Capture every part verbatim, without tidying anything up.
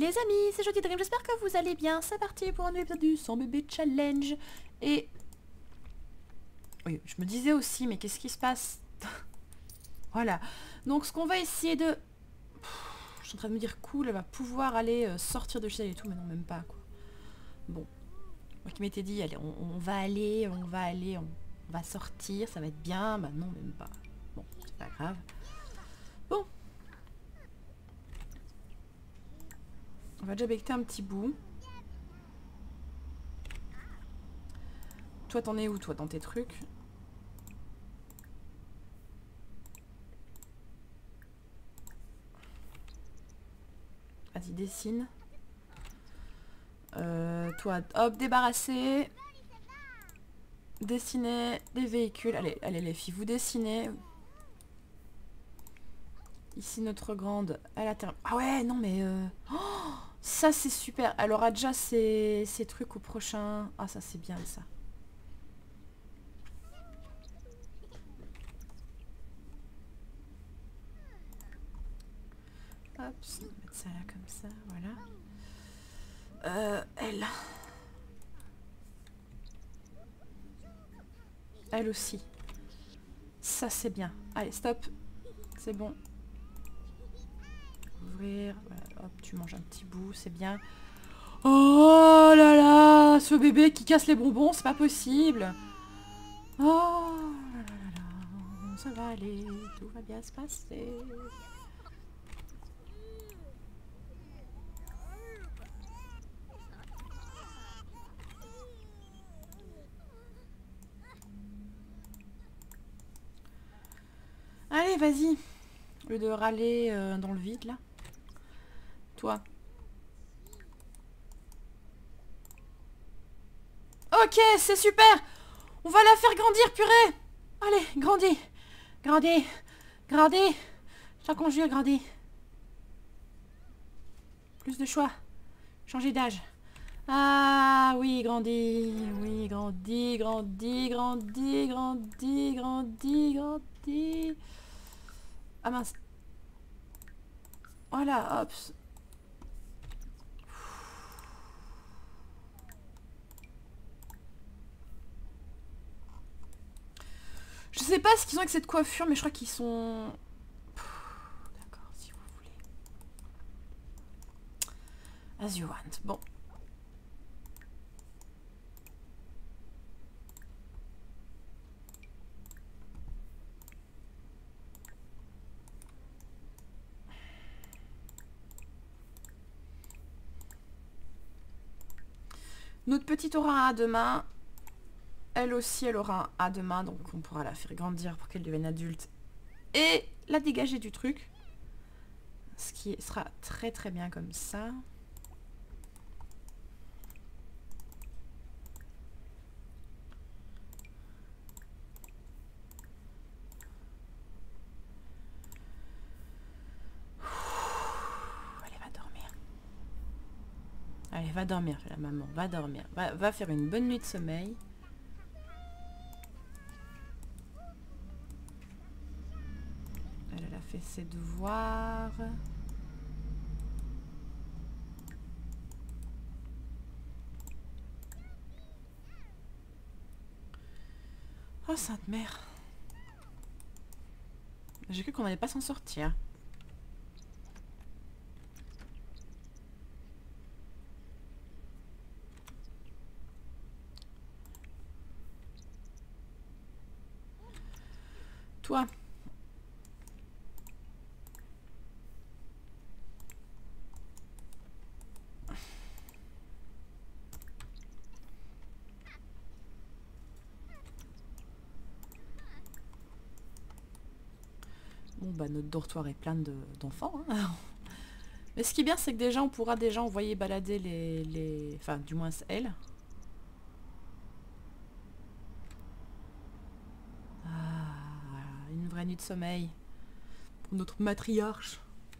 les amis, c'est Jody Dream, j'espère que vous allez bien. C'est parti pour un nouvel épisode du Sans Bébé Challenge. Et... oui, je me disais aussi, mais qu'est-ce qui se passe? Voilà. Donc ce qu'on va essayer de... Pff, je suis en train de me dire, cool, elle va pouvoir aller euh, sortir de chez elle et tout, mais non, même pas, quoi. Bon. Moi qui m'étais dit, allez, on, on va aller, on va aller, on, on va sortir, ça va être bien. Bah non, même pas. Bon, c'est pas grave. Bon. On va déjà becter un petit bout. Toi, t'en es où, toi, dans tes trucs? Vas-y, dessine. Euh, toi, hop, débarrasser. Dessiner des véhicules. Allez, allez, les filles, vous dessinez. Ici, notre grande, elle a terminé. Ah ouais, non, mais... Euh... Oh, ça, c'est super. Elle aura déjà ses, ses trucs au prochain. Ah, ça, c'est bien, ça. Hop, on va mettre ça là, comme ça, voilà. Euh, elle. Elle aussi. Ça, c'est bien. Allez, stop. C'est bon. Ouvrir. Voilà, hop, tu manges un petit bout, c'est bien. Oh là là, ce bébé qui casse les bonbons, c'est pas possible. Oh là là là là, ça va aller, tout va bien se passer. Allez, vas-y. Au lieu de râler euh, dans le vide, là. Toi. Ok, c'est super. On va la faire grandir, purée. Allez, grandis. Grandis. Grandis. Je t'en conjure, grandis. Plus de choix. Changer d'âge. Ah oui, grandis. Oui, grandis, grandis, grandis, grandis, grandis, grandis. Ah mince. Voilà, hop. Je sais pas ce qu'ils ont avec cette coiffure, mais je crois qu'ils sont... D'accord, si vous voulez. As you want. Bon. Notre petite aura un A demain. Elle aussi, elle aura un A demain, donc on pourra la faire grandir pour qu'elle devienne adulte. Et la dégager du truc. Ce qui sera très très bien comme ça. Allez, va dormir. Allez, va dormir, la maman, va dormir. Va, va faire une bonne nuit de sommeil. Elle, elle a fait ses devoirs. Oh, sainte mère. J'ai cru qu'on n'allait pas s'en sortir. Toi. Bon bah notre dortoir est plein d'enfants. De, hein. Mais ce qui est bien c'est que déjà on pourra déjà envoyer balader les... les... Enfin du moins elle. Ah, une vraie nuit de sommeil. Pour notre matriarche.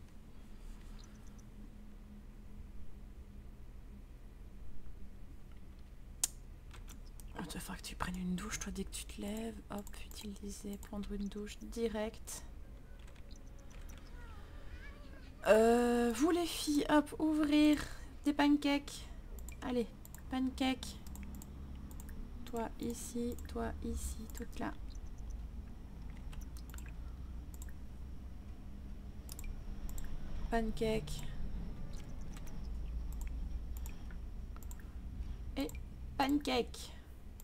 Il va falloir que tu prennes une douche toi dès que tu te lèves. Hop, utiliser, prendre une douche direct. Euh, vous les filles, hop, ouvrir des pancakes. Allez, pancakes. Toi ici, toi ici, toute là. Pancake. Et pancake.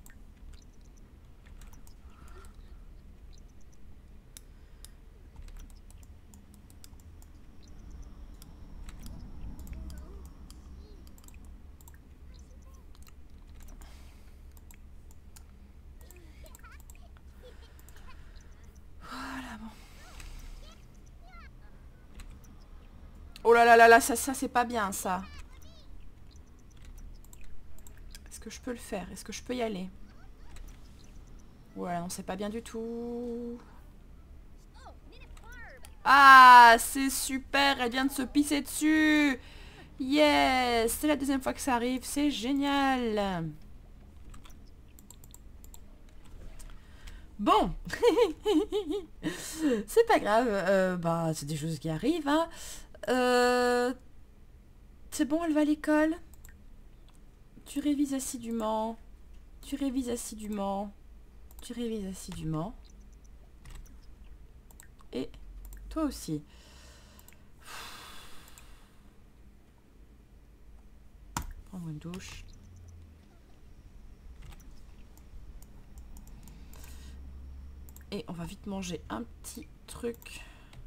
Voilà, bon. Oh là là là là, ça, ça c'est pas bien ça. Est-ce que je peux le faire? Est-ce que je peux y aller? Voilà, non, c'est pas bien du tout. Ah, c'est super, elle vient de se pisser dessus. Yes, c'est la deuxième fois que ça arrive, c'est génial. Bon, c'est pas grave, euh, bah c'est des choses qui arrivent, hein. Euh, c'est bon, elle va à l'école. Tu révises assidûment. Tu révises assidûment. Tu révises assidûment. Et toi aussi. Prends-moi une douche. Et on va vite manger un petit truc.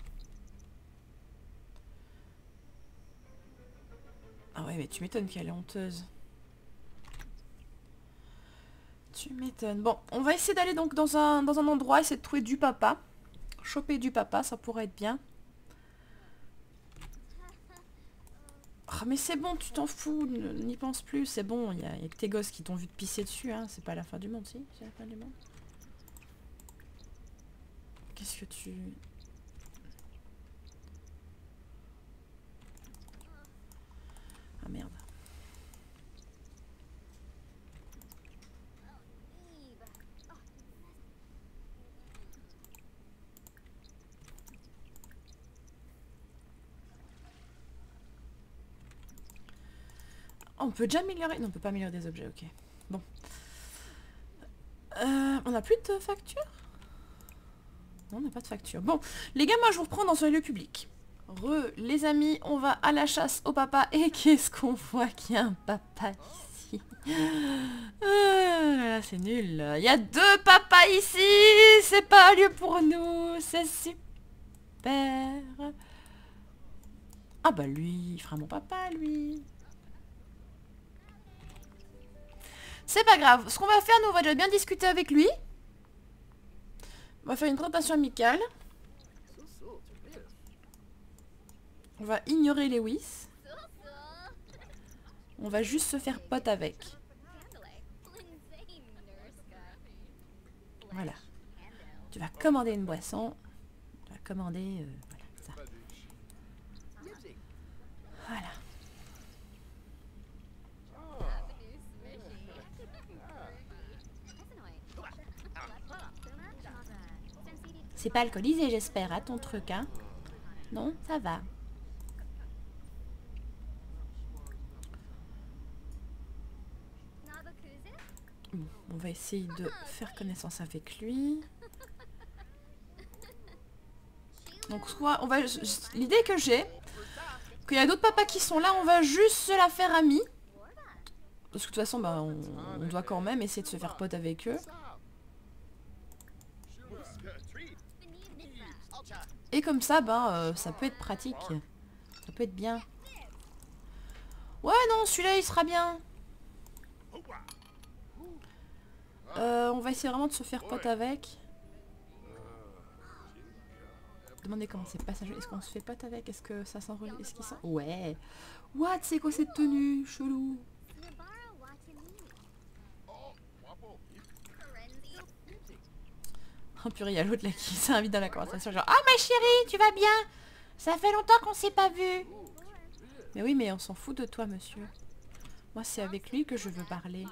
Ah ouais, mais tu m'étonnes qu'elle est honteuse. Tu m'étonnes. Bon, on va essayer d'aller donc dans un, dans un endroit, essayer de trouver du papa. Choper du papa, ça pourrait être bien. Ah, mais c'est bon, tu t'en fous, n'y pense plus, c'est bon. Il y, y a que tes gosses qui t'ont vu te pisser dessus, hein. C'est pas la fin du monde, si? C'est la fin du monde. Qu'est-ce que tu... Ah merde. Oh, on peut déjà améliorer... Non, on peut pas améliorer des objets, ok. Bon. Euh, on n'a plus de facture? Non, on n'a pas de facture. Bon, les gars, moi je vous reprends dans un lieu public. Re, les amis, on va à la chasse au papa. Et qu'est-ce qu'on voit qu'il y a un papa ici? Ah, c'est nul. Il y a deux papas ici. C'est pas un lieu pour nous. C'est super. Ah bah lui, il fera mon papa, lui. C'est pas grave. Ce qu'on va faire, nous, on va déjà bien discuter avec lui. On va faire une présentation amicale. On va ignorer Lewis. On va juste se faire pote avec. Voilà. Tu vas commander une boisson. Tu vas commander... Euh, voilà, ça. Voilà. C'est pas alcoolisé, j'espère, à ton truc, hein? Non, ça va. Bon, on va essayer de faire connaissance avec lui. Donc, soit on va... L'idée que j'ai, qu'il y a d'autres papas qui sont là, on va juste se la faire amie. Parce que de toute façon, bah, on, on doit quand même essayer de se faire pote avec eux. Et comme ça, ben, euh, ça peut être pratique. Ça peut être bien. Ouais, non, celui-là, il sera bien. Euh, on va essayer vraiment de se faire pote avec. Demandez comment c'est passager. Est-ce qu'on se fait pote avec? Est-ce que ça s'enroule? Est-ce qu'il s'en... Ouais. What? C'est quoi cette tenue? Chelou. Oh purée, il y a l'autre là qui s'invite dans la conversation. Genre, ah ma chérie, tu vas bien? Ça fait longtemps qu'on s'est pas vu. Mais oui, mais on s'en fout de toi, monsieur. Moi, c'est avec lui que je veux parler.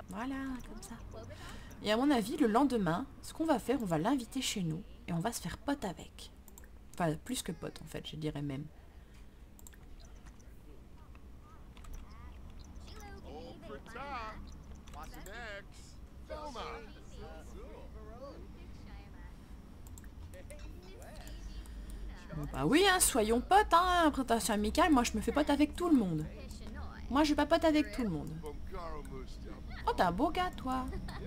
Voilà, comme ça. Et à mon avis, le lendemain, ce qu'on va faire, on va l'inviter chez nous et on va se faire pote avec. Enfin, plus que pote en fait, je dirais même. Bon bah oui, hein, soyons potes, hein, présentation amicale, moi je me fais pote avec tout le monde. Moi je papote avec tout le monde. Oh, t'es un beau gars, toi.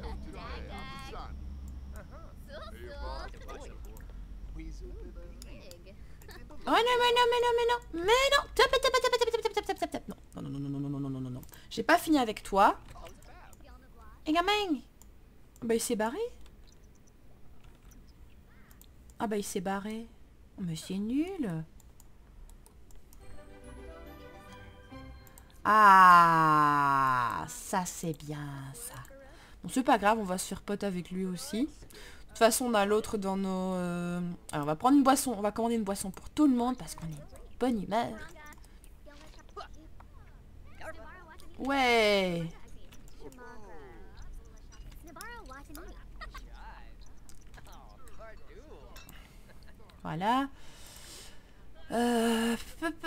Oh non, mais non, mais non, mais non, mais non. Top, top, top, top, top, top, top, top, top. Non, non, non, non, non, non, non, non, non, non. J'ai pas fini avec toi. Et gamin. Bah il s'est barré. Ah bah il s'est barré. Mais c'est nul. Ah, ça c'est bien ça. Bon c'est pas grave, on va se faire pote avec lui aussi. De toute façon on a l'autre dans nos... Euh... Alors on va prendre une boisson, on va commander une boisson pour tout le monde parce qu'on est de bonne humeur. Ouais. Voilà. Euh...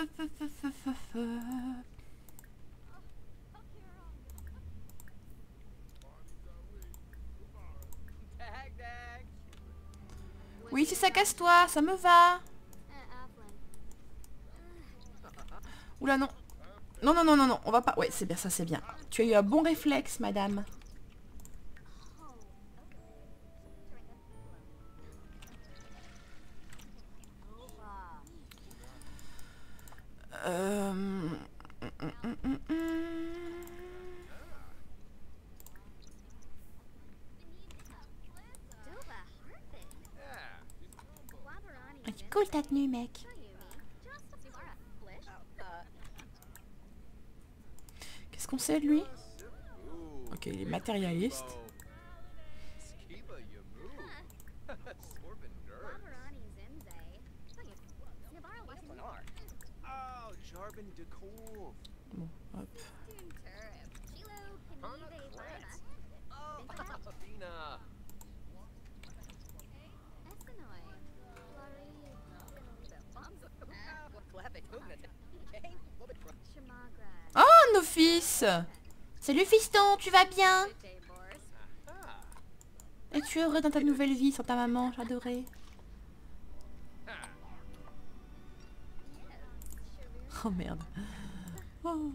Oui, si ça casse-toi, ça me va. Oula, non. Non, non, non, non, non, on va pas... Ouais, c'est bien, ça c'est bien. Tu as eu un bon réflexe, madame. Euh... Cool ta tenue, mec. Qu'est-ce qu'on sait de lui? Ok, il est matérialiste. Bon, hop. Oh, nos fils! Salut fiston, tu vas bien? Es-tu heureux dans ta nouvelle vie sans ta maman? J'adorais. Oh merde. Oh.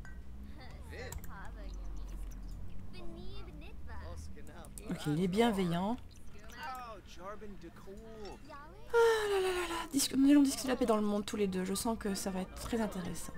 Ok, il est bienveillant. Ah là là là là. Disque, nous allons discuter de la paix dans le monde tous les deux. Je sens que ça va être très intéressant.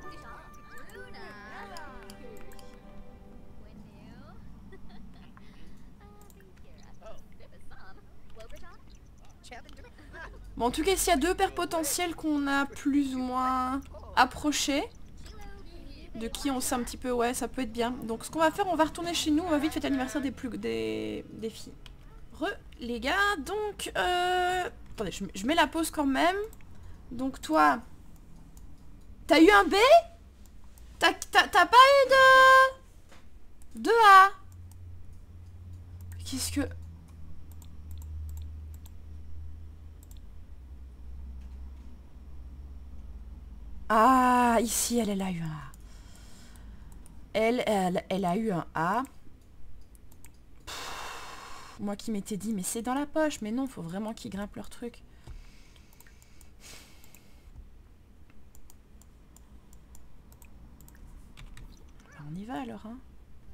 Bon, en tout cas, s'il y a deux pères potentiels qu'on a plus ou moins approchés, de qui on sait un petit peu, ouais, ça peut être bien. Donc, ce qu'on va faire, on va retourner chez nous, on va vite fêter l'anniversaire des, plus... des... des filles. Re, les gars, donc, euh... attendez, je, je mets la pause quand même. Donc, toi, t'as eu un B? T'as pas eu de... de A? Qu'est-ce que... Ah, ici, elle, elle a eu un A. Elle, elle, elle a eu un A. Pff, moi qui m'étais dit, mais c'est dans la poche. Mais non, faut vraiment qu'ils grimpent leur truc. On y va alors, hein.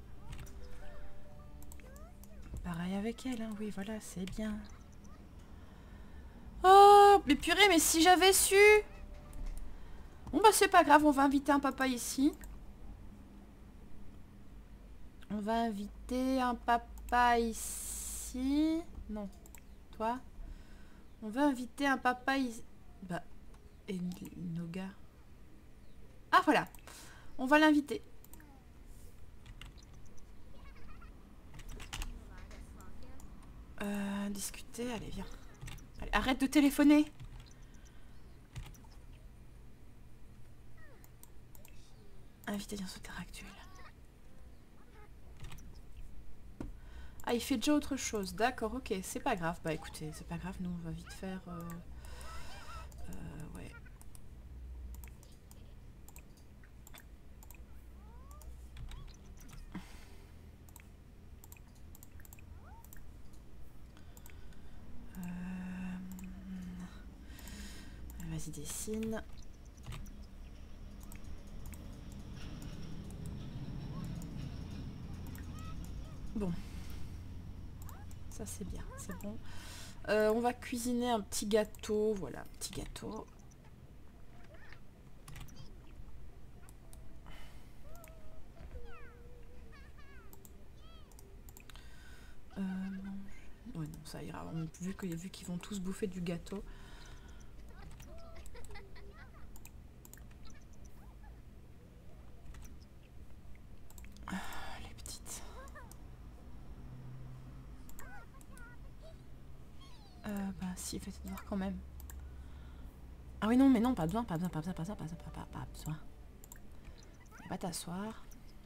Pareil avec elle, hein. Oui, voilà, c'est bien. Oh, mais purée, mais si j'avais su. Bon, bah c'est pas grave, on va inviter un papa ici. On va inviter un papa ici. Non, toi. On va inviter un papa ici. Bah, et nos gars. Ah, voilà. On va l'inviter. Euh, discuter, allez, viens. Allez, arrête de téléphoner. Inviter dans ce terre actuel. Ah, il fait déjà autre chose. D'accord, ok, c'est pas grave. Bah écoutez, c'est pas grave, nous on va vite faire... Euh... Euh, ouais. Euh... Vas-y, dessine. Bon. Ça c'est bien, c'est bon. Euh, on va cuisiner un petit gâteau. Voilà, petit gâteau. Euh, ouais, non, ça ira. On, vu que, vu qu'ils vont tous bouffer du gâteau. Ah, les petites. Euh, bah si, fais tes devoirs quand même. Ah oui, non, mais non, pas besoin, pas besoin, pas besoin, pas besoin, pas besoin, pas, pas, pas besoin. On va t'asseoir.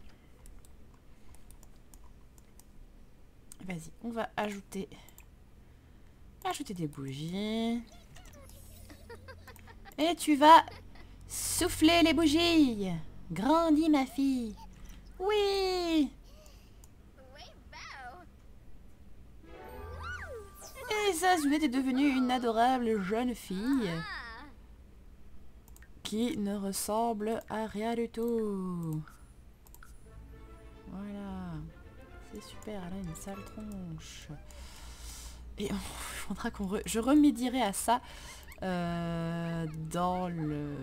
Vas-y, on va ajouter... Ajouter des bougies. Et tu vas souffler les bougies. Grandis, ma fille. Oui. Et Zazounet est devenue une adorable jeune fille qui ne ressemble à rien du tout. Voilà. C'est super, elle a une sale tronche. Et il faudra qu'on... Re... Je remédierai à ça euh, dans le...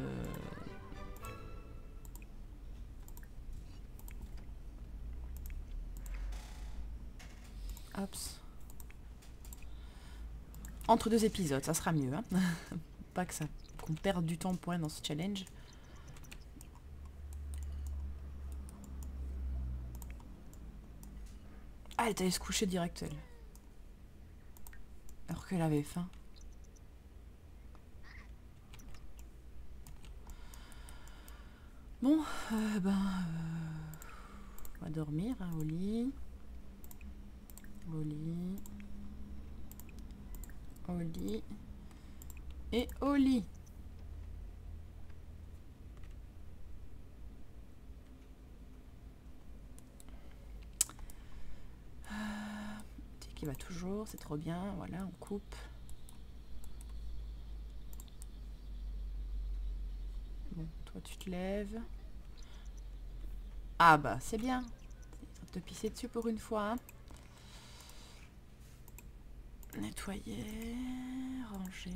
Hops. Entre deux épisodes, ça sera mieux. Hein. Pas que ça qu'on perde du temps pour rien dans ce challenge. Ah, elle est allée se coucher direct, elle. Alors qu'elle avait faim. Bon, euh, ben... Euh, on va dormir, hein, au lit. Au lit. Au lit. Et au lit. Qui va toujours, c'est trop bien. Voilà, on coupe. Bon, toi tu te lèves. Ah bah c'est bien. Ça te pisser dessus pour une fois. Hein. Nettoyer, ranger.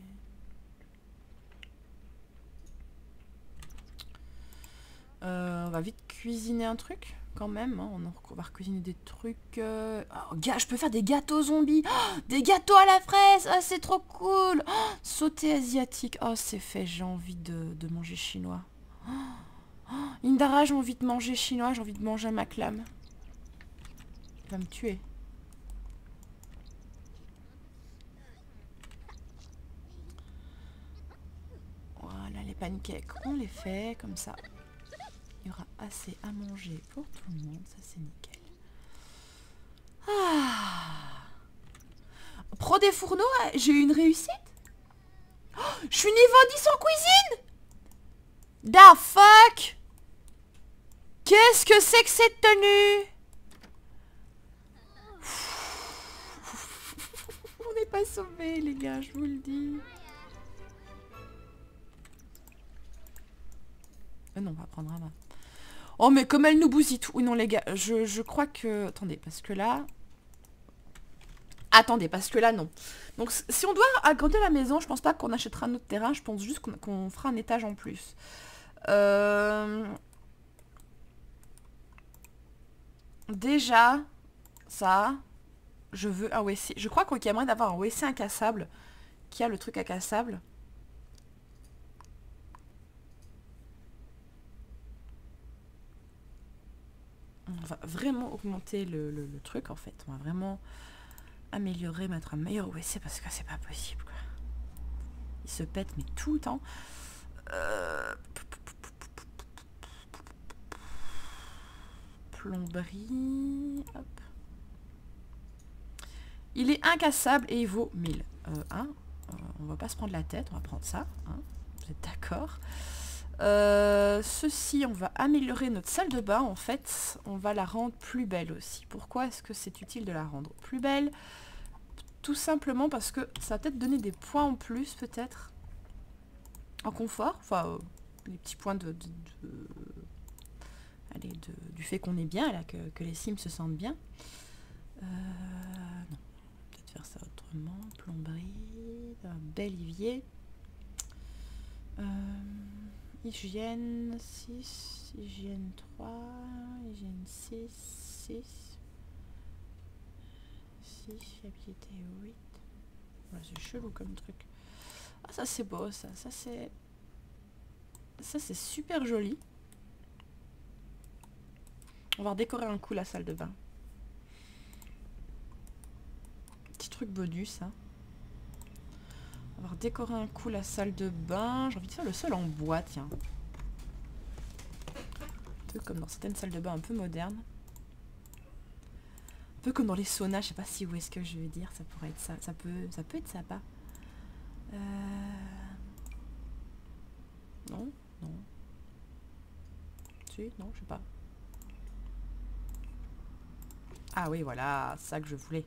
Euh, on va vite cuisiner un truc quand même. Hein. On, on va recuisiner des trucs. Euh... Oh, gars, je peux faire des gâteaux zombies. Oh, des gâteaux à la fraise. Ah, c'est trop cool. Oh, sauté asiatique. Oh, c'est fait. J'ai envie de, de manger chinois. Oh, oh, Indara, j'ai envie de manger chinois. J'ai envie de manger ma clame. Il va me tuer. Voilà, les pancakes, on les fait comme ça. Il y aura assez à manger pour tout le monde, ça c'est nickel. Ah. Pro des fourneaux, j'ai eu une réussite. Oh, je suis niveau dix en cuisine. Da fuck. Qu'est-ce que c'est que cette tenue? On n'est pas sauvés les gars, je vous le dis. Euh, non, on va prendre un main. Oh mais comme elle nous bousille tout. Oui non les gars, je, je crois que... Attendez, parce que là... Attendez, parce que là non. Donc si on doit agrandir la maison, je pense pas qu'on achètera un autre terrain, je pense juste qu'on qu'on fera un étage en plus. Euh... Déjà, ça, je veux un W C. Je crois qu'il y a moyen d'avoir un W C incassable, qui a le truc incassable. On va vraiment augmenter le, le, le truc en fait. On va vraiment améliorer, mettre un meilleur W C parce que c'est pas possible quoi. Il se pète mais tout le temps. Euh... Plomberie. Hop. Il est incassable et il vaut mille. Euh, hein, euh, on va pas se prendre la tête, on va prendre ça. Hein, vous êtes d'accord? euh, Ceci, on va améliorer notre salle de bain. En fait, on va la rendre plus belle aussi. Pourquoi est-ce que c'est utile de la rendre plus belle? Tout simplement parce que ça va peut-être donner des points en plus, peut-être. En confort. Enfin, euh, les petits points de... de, de... Allez, de, du fait qu'on est bien, là, que, que les Sims se sentent bien. Euh, non. Peut-être faire ça autrement. Plomberie, un bel évier. Euh, hygiène six, hygiène trois, hygiène six, six, six, fiabilité huit. Voilà, c'est chelou comme truc. Ah, ça c'est beau, ça. Ça c'est... Ça c'est super joli. On va redécorer un coup la salle de bain. Petit truc bonus, hein. On va redécorer un coup la salle de bain. J'ai envie de faire le sol en bois, tiens. Un peu comme dans certaines salles de bain un peu modernes. Un peu comme dans les saunas, je sais pas si où est-ce que je veux dire. Ça pourrait être ça. Ça peut, ça peut être sympa. Euh... Non, non. Si, non, je sais pas. Ah oui, voilà, c'est ça que je voulais.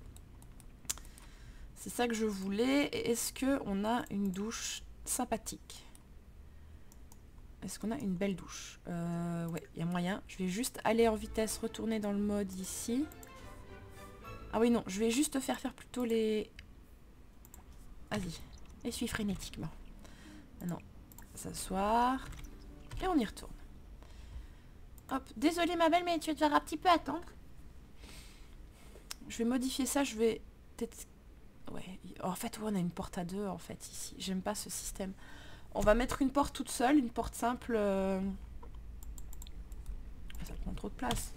C'est ça que je voulais. Est-ce qu'on a une douche sympathique? Est-ce qu'on a une belle douche? euh, Ouais, il y a moyen. Je vais juste aller en vitesse, retourner dans le mode ici. Ah oui, non, je vais juste faire faire plutôt les... Vas-y, essuie frénétiquement. Maintenant, s'asseoir. Et on y retourne. Hop, désolée ma belle, mais tu vas devoir un petit peu attendre. Je vais modifier ça, je vais peut-être... Ouais, en fait, ouais, on a une porte à deux, en fait, ici. J'aime pas ce système. On va mettre une porte toute seule, une porte simple. Euh... Ça prend trop de place.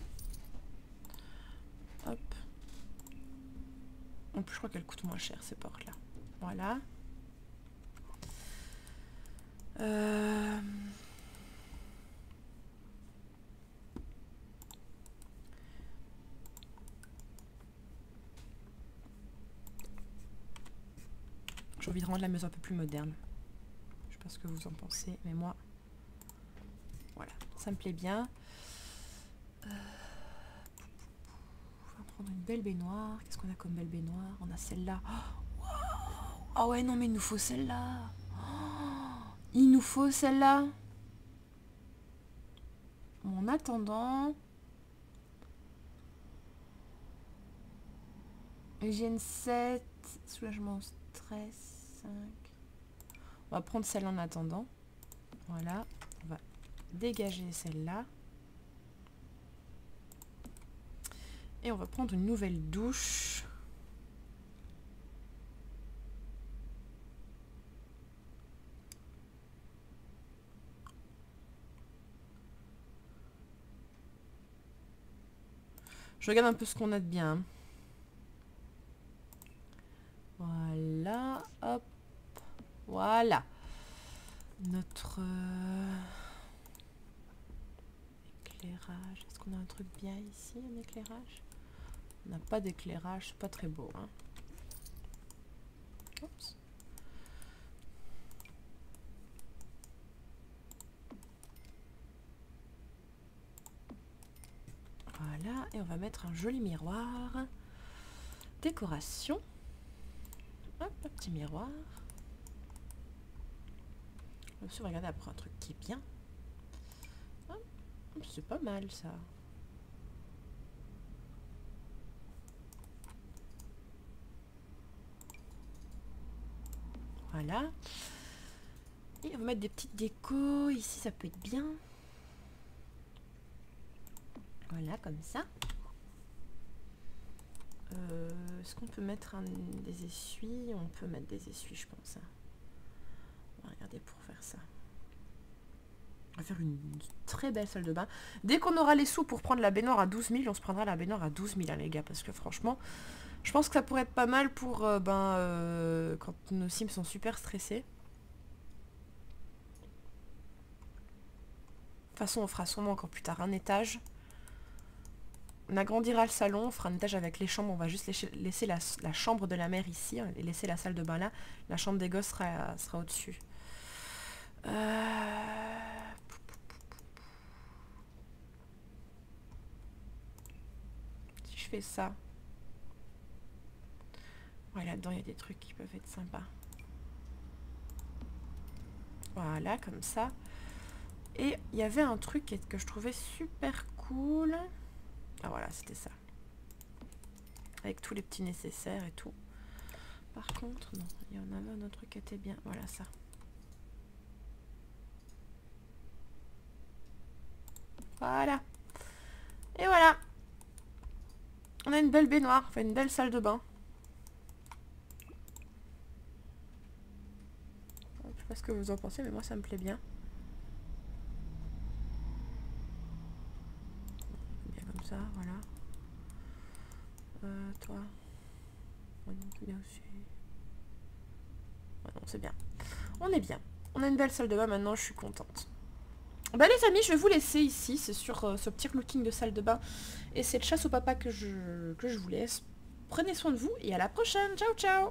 Hop. En plus, je crois qu'elle coûte moins cher, ces portes-là. Voilà. Euh... J'ai envie de rendre la maison un peu plus moderne. Je sais pas ce que vous en pensez, mais moi... Voilà, ça me plaît bien. Euh... On va prendre une belle baignoire. Qu'est-ce qu'on a comme belle baignoire? On a celle-là. Oh, wow. Oh ouais, non mais il nous faut celle-là. Oh, il nous faut celle-là. En attendant... Hygiène sept, soulagement stress, cinq. On va prendre celle en attendant. Voilà. On va dégager celle-là. Et on va prendre une nouvelle douche. Je regarde un peu ce qu'on a de bien. Voilà, hop, voilà. Notre euh, éclairage. Est-ce qu'on a un truc bien ici, un éclairage? On n'a pas d'éclairage, c'est pas très beau. Hein. Oups. Voilà, et on va mettre un joli miroir. Décoration. Hop, un petit miroir. On va regarder après un truc qui est bien. C'est pas mal ça. Voilà. Et on va mettre des petites décos. Ici, ça peut être bien. Voilà, comme ça. Euh, Est-ce qu'on peut mettre un, des essuies? On peut mettre des essuies, je pense. Hein. On va regarder pour faire ça. On va faire une très belle salle de bain. Dès qu'on aura les sous pour prendre la baignoire à douze mille, on se prendra la baignoire à douze mille, hein, les gars. Parce que franchement, je pense que ça pourrait être pas mal pour euh, ben, euh, quand nos Sims sont super stressés. De toute façon, on fera sûrement encore plus tard un étage. On agrandira le salon, on fera un étage avec les chambres, on va juste laisser, laisser la, la chambre de la mère ici, et laisser la salle de bain là. La chambre des gosses sera, sera au-dessus. Euh... Si je fais ça... Ouais, là-dedans, il y a des trucs qui peuvent être sympas. Voilà, comme ça. Et il y avait un truc que je trouvais super cool. Ah voilà, c'était ça. Avec tous les petits nécessaires et tout. Par contre, non, il y en avait un autre truc qui était bien. Voilà, ça. Voilà. Et voilà. On a une belle baignoire, enfin une belle salle de bain. Je sais pas ce que vous en pensez, mais moi ça me plaît bien. Bien comme ça, voilà. Euh, toi. Ouais, non, c'est bien aussi. Ouais, non, c'est bien. On est bien. On a une belle salle de bain maintenant, je suis contente. Bah les amis, je vais vous laisser ici. C'est sur euh, ce petit looking de salle de bain et cette chasse au papa que je, que je vous laisse. Prenez soin de vous et à la prochaine. Ciao, ciao.